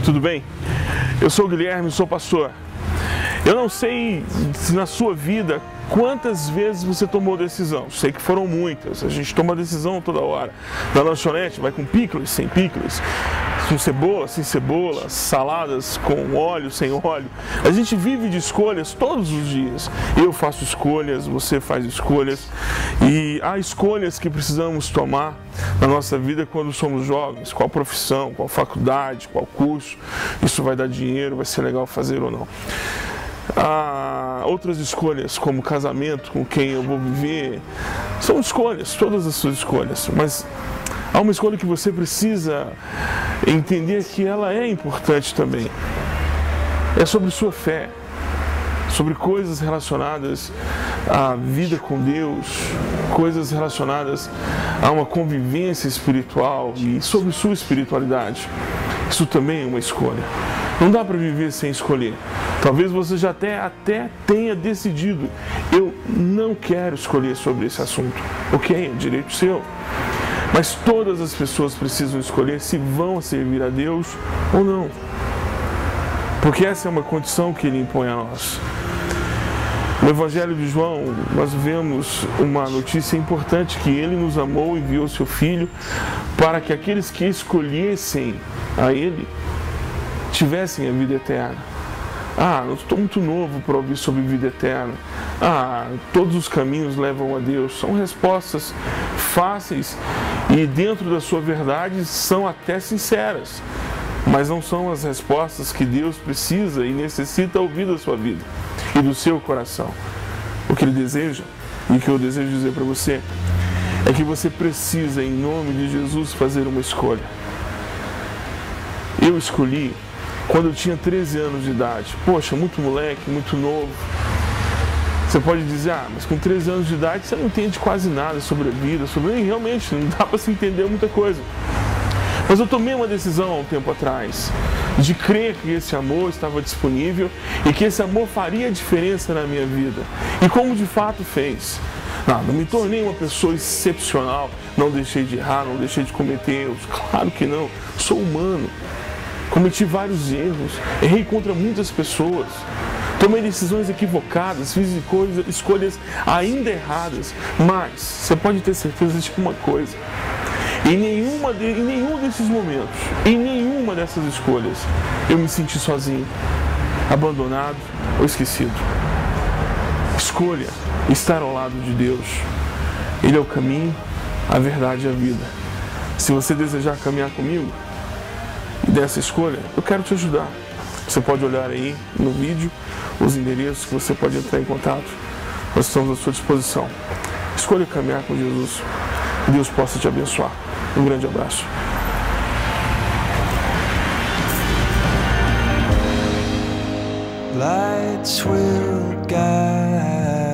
tudo bem? Eu sou o Guilherme, sou pastor. Eu não sei se na sua vida quantas vezes você tomou decisão. Sei que foram muitas. A gente toma decisão toda hora. Na lanchonete vai com picles, sem picles, com cebola, sem cebola, saladas com óleo, sem óleo. A gente vive de escolhas todos os dias. Eu faço escolhas, você faz escolhas. E há escolhas que precisamos tomar na nossa vida quando somos jovens. Qual profissão, qual faculdade, qual curso. Isso vai dar dinheiro, vai ser legal fazer ou não. Há outras escolhas, como casamento, com quem eu vou viver. São escolhas, todas as suas escolhas. Mas há uma escolha que você precisa entender que ela é importante também. É sobre sua fé, sobre coisas relacionadas à vida com Deus, coisas relacionadas a uma convivência espiritual e sobre sua espiritualidade. Isso também é uma escolha. Não dá para viver sem escolher. Talvez você já até tenha decidido, eu não quero escolher sobre esse assunto. Ok, é direito seu. Mas todas as pessoas precisam escolher se vão servir a Deus ou não. Porque essa é uma condição que Ele impõe a nós. No Evangelho de João, nós vemos uma notícia importante, que Ele nos amou e enviou Seu Filho para que aqueles que escolhessem a Ele tivessem a vida eterna. Eu estou muito novo para ouvir sobre vida eterna. Todos os caminhos levam a Deus. São respostas fáceis e dentro da sua verdade são até sinceras. Mas não são as respostas que Deus precisa e necessita ouvir da sua vida e do seu coração. O que Ele deseja, e o que eu desejo dizer para você, é que você precisa, em nome de Jesus, fazer uma escolha. Eu escolhi quando eu tinha 13 anos de idade. Poxa, muito moleque, muito novo. Você pode dizer, mas com 13 anos de idade você não entende quase nada sobre a vida, realmente não dá para se entender muita coisa. Mas eu tomei uma decisão há um tempo atrás, de crer que esse amor estava disponível e que esse amor faria diferença na minha vida. E como de fato fez. Não me tornei uma pessoa excepcional, não deixei de errar, não deixei de cometer erros. Claro que não, sou humano. Cometi vários erros, errei contra muitas pessoas, tomei decisões equivocadas, fiz escolhas ainda erradas, mas você pode ter certeza de uma coisa: em nenhum desses momentos, em nenhuma dessas escolhas, eu me senti sozinho, abandonado ou esquecido. Escolha estar ao lado de Deus. Ele é o caminho, a verdade e a vida. Se você desejar caminhar comigo dessa escolha, eu quero te ajudar. Você pode olhar aí no vídeo os endereços que você pode entrar em contato. Nós estamos à sua disposição. Escolha caminhar com Jesus. Que Deus possa te abençoar. Um grande abraço. Lights will guide